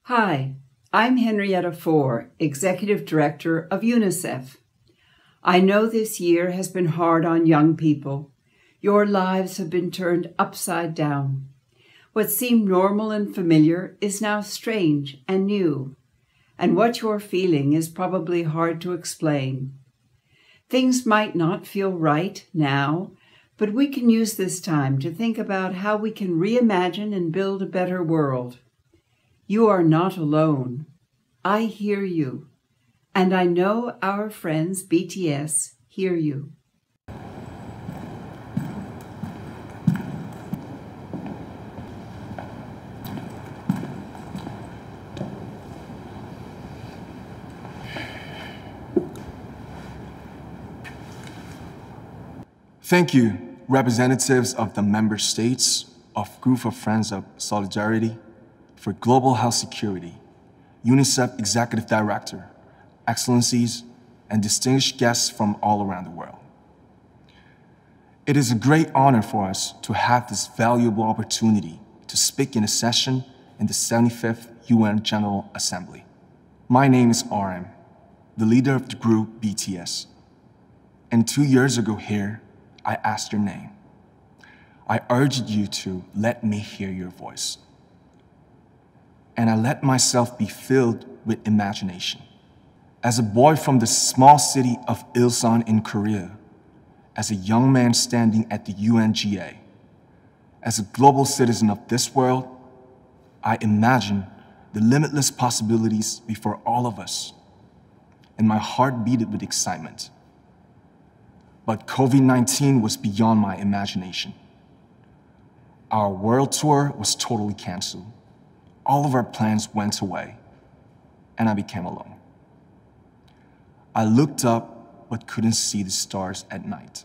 Hi, I'm Henrietta Fore, Executive Director of UNICEF. I know this year has been hard on young people. Your lives have been turned upside down. What seemed normal and familiar is now strange and new. And what you're feeling is probably hard to explain. Things might not feel right now, but we can use this time to think about how we can reimagine and build a better world. You are not alone. I hear you. And I know our friends BTS hear you. Thank you, representatives of the member states of Group of Friends of Solidarity for Global Health Security, UNICEF Executive Director, Excellencies, and distinguished guests from all around the world. It is a great honor for us to have this valuable opportunity to speak in a session in the 75th UN General Assembly. My name is RM, the leader of the group BTS. And 2 years ago here, I asked your name. I urged you to let me hear your voice. And I let myself be filled with imagination. As a boy from the small city of Ilsan in Korea, as a young man standing at the UNGA, as a global citizen of this world, I imagine the limitless possibilities before all of us, and my heart beat with excitement. But COVID-19 was beyond my imagination. Our world tour was totally canceled. All of our plans went away, and I became alone. I looked up but couldn't see the stars at night.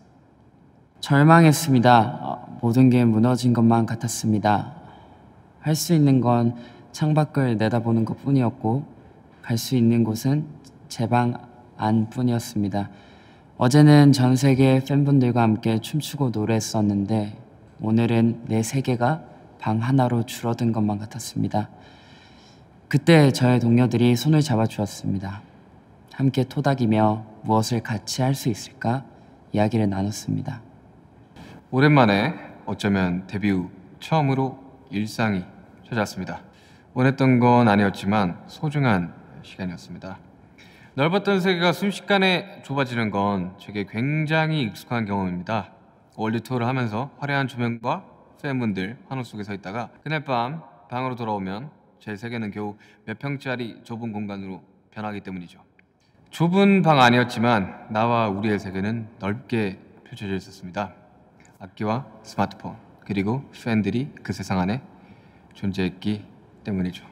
절망했습니다. 모든 게 무너진 것만 같았습니다. 할 수 있는 건 창밖을 내다보는 것뿐이었고 갈 수 있는 곳은 제 방 안뿐이었습니다. 어제는 전 세계 팬분들과 함께 춤추고 노래했었는데 오늘은 내 세계가 방 하나로 줄어든 것만 같았습니다. 그때 저의 동료들이 손을 잡아주었습니다. 함께 토닥이며 무엇을 같이 할 수 있을까 이야기를 나눴습니다. 오랜만에 어쩌면 데뷔 후 처음으로 일상이 찾아왔습니다. 원했던 건 아니었지만 소중한 시간이었습니다. 넓었던 세계가 순식간에 좁아지는 건 제게 굉장히 익숙한 경험입니다. 월드 투어를 하면서 화려한 조명과 팬분들 환호 속에 서 있다가 그날 밤 방으로 돌아오면 제 세계는 겨우 몇 평짜리 좁은 공간으로 변하기 때문이죠. 좁은 방 안이었지만 나와 우리의 세계는 넓게 펼쳐져 있었습니다. 악기와 스마트폰 그리고 팬들이 그 세상 안에 존재했기 때문이죠.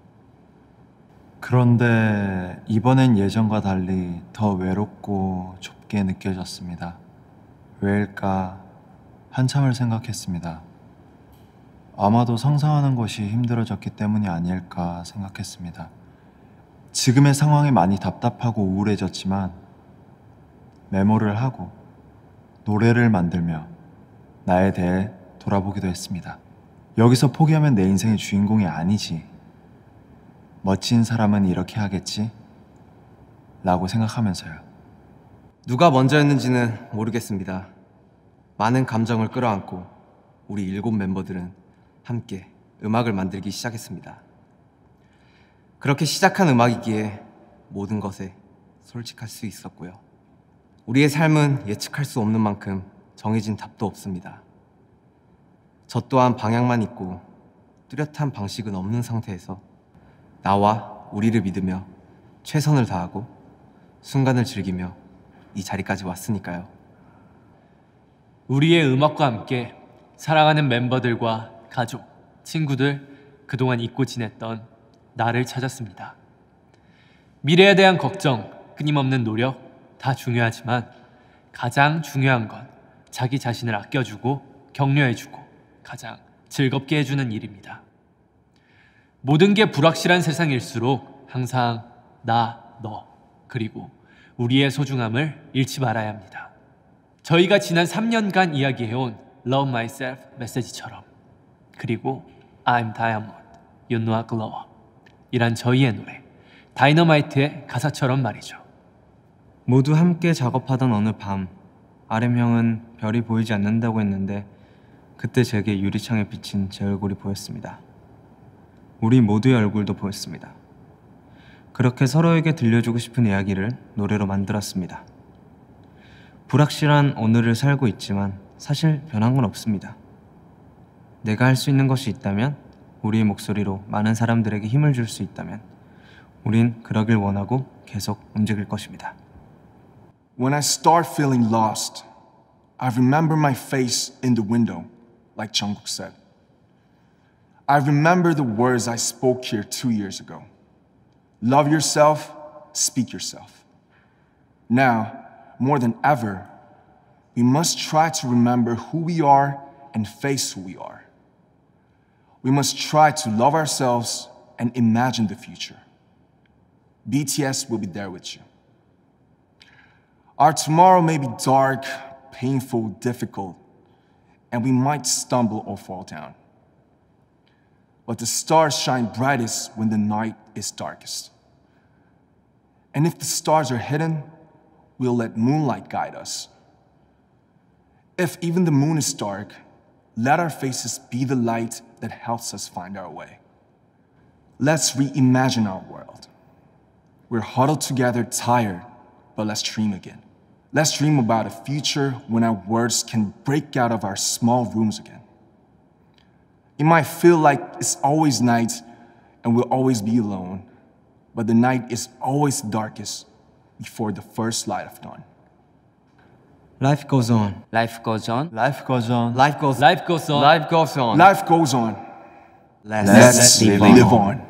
그런데 이번엔 예전과 달리 더 외롭고 좁게 느껴졌습니다. 왜일까 한참을 생각했습니다. 아마도 상상하는 것이 힘들어졌기 때문이 아닐까 생각했습니다. 지금의 상황이 많이 답답하고 우울해졌지만 메모를 하고 노래를 만들며 나에 대해 돌아보기도 했습니다. 여기서 포기하면 내 인생의 주인공이 아니지. 멋진 사람은 이렇게 하겠지? 라고 생각하면서요. 누가 먼저였는지는 모르겠습니다. 많은 감정을 끌어안고 우리 7 멤버들은 함께 음악을 만들기 시작했습니다. 그렇게 시작한 음악이기에 모든 것에 솔직할 수 있었고요. 우리의 삶은 예측할 수 없는 만큼 정해진 답도 없습니다. 저 또한 방향만 있고 뚜렷한 방식은 없는 상태에서 나와 우리를 믿으며 최선을 다하고 순간을 즐기며 이 자리까지 왔으니까요. 우리의 음악과 함께 사랑하는 멤버들과 가족, 친구들, 그동안 잊고 지냈던 나를 찾았습니다. 미래에 대한 걱정, 끊임없는 노력 다 중요하지만 가장 중요한 건 자기 자신을 아껴주고 격려해주고 가장 즐겁게 해주는 일입니다. 모든 게 불확실한 세상일수록 항상 나, 너, 그리고 우리의 소중함을 잃지 말아야 합니다. 저희가 지난 3년간 이야기해온 Love Myself 메시지처럼, 그리고 I'm Diamond, You Know I Glow Up, 이란 저희의 노래 다이너마이트의 가사처럼 말이죠. 모두 함께 작업하던 어느 밤 RM 형은 별이 보이지 않는다고 했는데 그때 제게 유리창에 비친 제 얼굴이 보였습니다. 우리 모두의 얼굴도 보였습니다. 그렇게 서로에게 들려주고 싶은 이야기를 노래로 만들었습니다. 불확실한 오늘을 살고 있지만 사실 변한 건 없습니다. 내가 할 수 있는 것이 있다면, 우리의 목소리로 많은 사람들에게 힘을 줄 수 있다면 우린 그러길 원하고 계속 움직일 것입니다. When I start feeling lost, I remember my face in the window, like Jungkook said. I remember the words I spoke here 2 years ago. Love yourself, speak yourself. Now, more than ever, we must try to remember who we are and face who we are. We must try to love ourselves and imagine the future. BTS will be there with you. Our tomorrow may be dark, painful, difficult, and we might stumble or fall down. But the stars shine brightest when the night is darkest. And if the stars are hidden, we'll let moonlight guide us. If even the moon is dark, let our faces be the light that helps us find our way. Let's reimagine our world. We're huddled together, tired, but let's dream again. Let's dream about a future when our words can break out of our small rooms again. It might feel like it's always night and we'll always be alone, but the night is always darkest before the first light of dawn. Life goes on. Life goes on. Life goes on. Life goes on. Life goes on. Life goes on. Let's Let's live on.